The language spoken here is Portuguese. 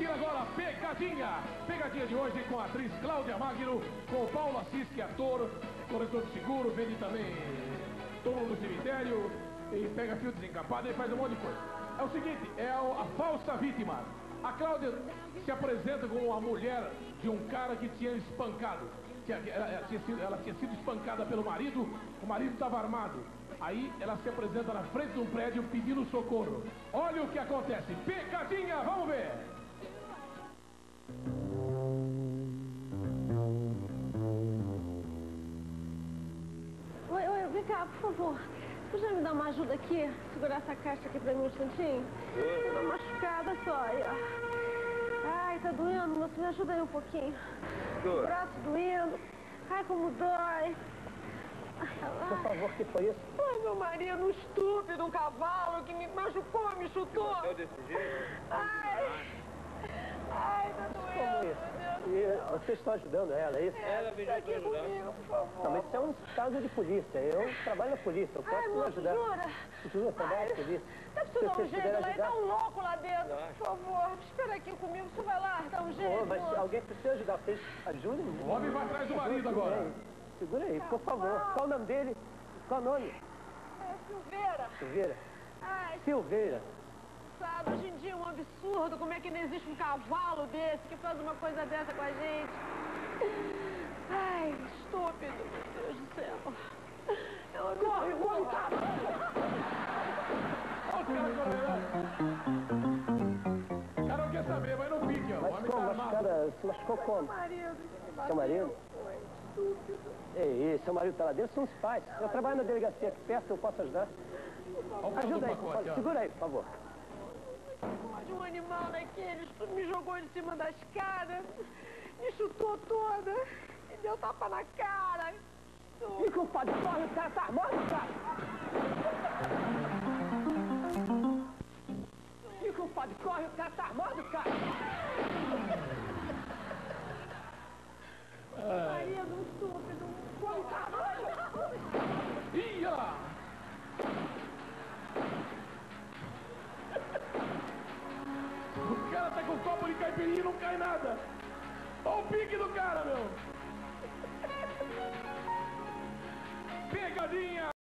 seguir agora, Pegadinha. Pegadinha de hoje com a atriz Cláudia Magno, com o Paulo Assis, que é ator, corretor de seguro, vende também túmulo no cemitério, e pega fio desencapado e faz um monte de coisa. É o seguinte, é a falsa vítima. A Cláudia se apresenta como a mulher de um cara que tinha espancado. Ela tinha sido espancada pelo marido, o marido estava armado. Aí ela se apresenta na frente de um prédio pedindo socorro. Olha o que acontece. Pegadinha, vamos ver! Oi, vem cá, por favor. Você já me dá uma ajuda aqui? Segurar essa caixa aqui pra mim um instantinho? Tô uma machucada só aí, ó. Ai, tá doendo, moço. Me ajuda aí um pouquinho. O braço doendo. Ai, como dói. Por favor, o que foi isso? Ai, meu marido, um estúpido, um cavalo que me machucou, me chutou. Você desse jeito? Ai, tá doendo, meu Deus. E vocês estão ajudando ela, é isso? Ela veio aqui comigo, por favor. Não, mas isso é um caso de polícia. Eu trabalho na polícia, eu posso te ajudar. Jura? Jura, trabalho na polícia. Dá pra você dar um vocês jeito puderem lá, ajudar. tá um louco lá dentro. Por favor, espera aqui comigo, você vai lá, dá um jeito. Mas moço. alguém precisa ajudar. Vocês ajudem? O homem vai atrás do marido agora. Segura aí, por favor. Qual o nome dele? Qual o nome? É Silveira. Silveira. Ai, Silveira. sabe, hoje em dia é um absurdo. Como é que não existe um cavalo desse que faz uma coisa dessa com a gente? Ai, estúpido, meu Deus do céu. É um corre, cavalo. Olha o cara não quer saber, mas não pique, ó. O Mas homem como? tá armado. Machucada, se machucou como? Marido, Seu marido? Ei, seu marido tá lá dentro? São os pais. Eu trabalho na delegacia aqui perto, eu posso ajudar? Olha o cara do Ajuda aí, pacote, ó. segura aí, por favor. de um animal daqueles, me jogou de cima da escada, me chutou toda, me deu tapa na cara. E culpado, corre, o cara tá armado, cara! E culpado, corre, o cara tá armado, cara! Marido, um estúpido, um coitado. Ih, olha lá. O cara tá com um copo de caipirinha e não cai nada. Olha o pique do cara, meu. Pegadinha.